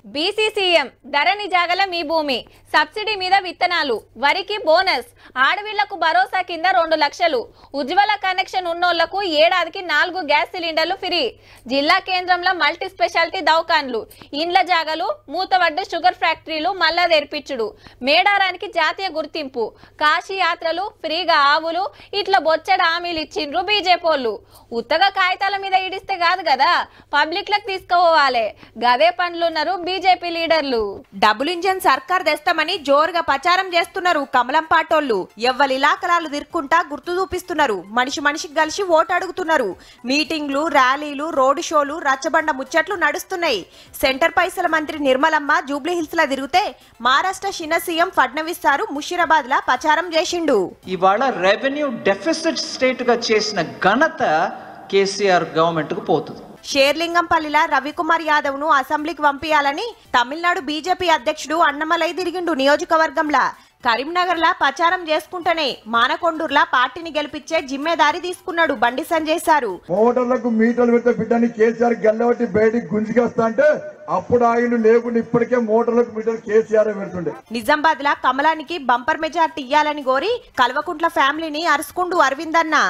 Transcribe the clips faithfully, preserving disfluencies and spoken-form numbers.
BCCM ధరణి జాగల మీ భూమి subsidy మీద విత్తనాలు వరికి బోనస్ ఆడవిళ్లకు భరోసా కింద రెండు లక్షలు ఉజ్వల కనెక్షన్ ఉన్నోళ్లకు ఏడాదికి నాలుగు గ్యాస్ సిలిండర్లు ఫ్రీ జిల్లా కేంద్రంలో మల్టీ స్పెషాలిటీ దవాఖాన్లు ఇండ్ల జాగలు మూతవడ్డ షుగర్ ఫ్యాక్టరీలు మల్లా తెర్పిచ్చుడు మేడారానికి జాతీయ గుర్తింపు కాశీ యాత్రలు ఫ్రీగా ఆవులు ఇట్లా బొచ్చడ హామీలు ఇచ్చిండ్రు బీజేపీలు ఉత్తగా కాగితాల మీద ఇడిస్తే కాదు కదా పబ్లిక్ లకు తీసుకుపోవాలి గదే పనులున్నారు బీజేపీ లీడర్లు డబుల్ ఇంజన్ సర్కార్ తెస్తామని జోరుగా ప్రచారం చేస్తున్నారు కమలం పాటోళ్లు ఎవ్వలి ఇలాకలాలు దిర్కుంటా గుర్తు చూపిస్తున్నారు మనిషి మనిషికి కలిసి ఓటు అడుగుతున్నారు మీటింగ్లు ర్యాలీలు రోడ్ షోలు రచ్చబండ ముచ్చట్లు నడుస్తున్నాయి సెంటర్ పైసల మంత్రి నిర్మలమ్మ జూబ్లీ హిల్స్ లా తిరిగితే మహారాష్ట్ర చిన్న సీఎం ఫడ్నవీస్ సారు ముషీరాబాద్ లా ప్రచారం చేసిండు ఇవాళ రెవెన్యూ డెఫిసిట్ స్టేట్ గా చేసిన ఘనత కేసీఆర్ గవర్నమెంట్ కు పోతుంది షేర్లింగంపల్లిలా రవికుమార్ యాదవ్ ను అసెంబ్లీకి పంపించాలని తమిళనాడు బీజేపీ అధ్యక్షుడు అన్నమలై తిరిగిండు నియోజకవర్గంలా కరీంనగర్ లా ప్రచారం చేసుకుంటేనే మానకొండూర్లా పార్టీని గెలిపించే జిమ్మేదారి తీసుకున్నాడు బండి సంజయ్ సారు ఓటర్లకు మీటర్లు పెట్టే బిడ్డని కేసీఆర్ గెల్లబట్టి బయటికి గుంజుకొస్తా అంటే అప్పుడు ఆయన లేకుండా ఇప్పటికే మోటార్లకు మీటర్లు కేసీఆర్ పెడుతుండే నిజామాబాద్ లా కమలానికి బంపర్ మెజార్టీ ఇయ్యాలని కోరి కల్వకుంట్ల ఫ్యామిలీని అరుసుకుంటూ అరవింద్ అన్న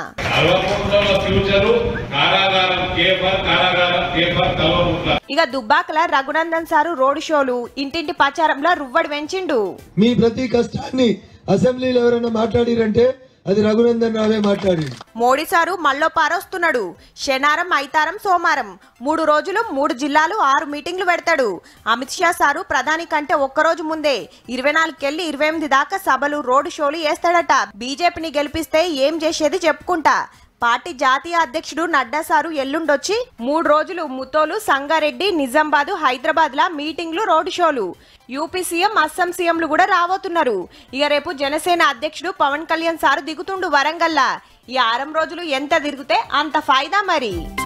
ఇక దుబ్బాకల రఘునందన్ సారు రోడ్ షోలు ఇంటింటి ప్రచారంలో రువ్వడి పెంచిండు మీ ప్రతి కష్టాన్ని అసెంబ్లీలో ఎవరైనా మాట్లాడిరంటే అది రఘునందన్ రావే మాట్లాడి మోడీ సారు మళ్ళీ పారొస్తున్నాడు శనారం ఐతారం సోమారం మూడు రోజులు మూడు జిల్లాలు ఆరు మీటింగ్లు పెడతాడు అమిత్ షా సారు ప్రధాని కంటే ఒక్కరోజు ముందే ఇరవై నాలుగుకెళ్లి ఇరవై ఎనిమిది దాకా సభలు రోడ్ షోలు వేస్తాడట బీజేపీని గెలిపిస్తే ఏం చేసేది చెప్పుకుంటా పార్టీ జాతీయ అధ్యక్షుడు నడ్డా సారు ఎల్లుండొచ్చి మూడు రోజులు ముత్తోలు సంగారెడ్డి నిజామాబాద్ హైదరాబాద్ లా మీటింగ్లు రోడ్ షోలు యూపీ సీఎం అస్సాం సీఎంలు కూడా రాబోతున్నారు ఇక రేపు జనసేన అధ్యక్షుడు పవన్ కళ్యాణ్ సారు దిగుతుండు వరంగల్లా ఈ ఆరం రోజులు ఎంత తిరిగితే అంత ఫాయిదా మరి।